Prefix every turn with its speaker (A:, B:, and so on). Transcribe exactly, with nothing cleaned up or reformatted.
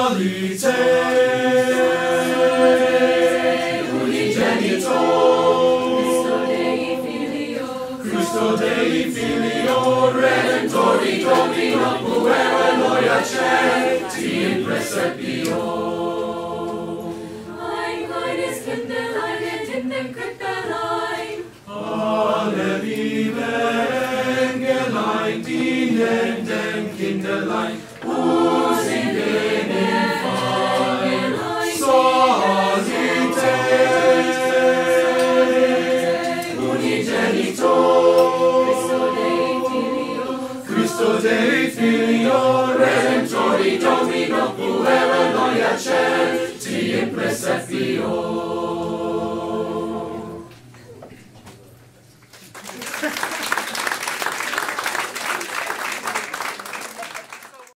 A: Psallite, unigenito, Christo Dei Filio, Redentori Domino, puera noia c'è, ti in presepio. Alle vive Engelein, dienenden Kinderlein, usingen im Fall, Psallite, unigenito, Christo Dei Filio, Redentori Domino, puera noia c'è, ti in presepio.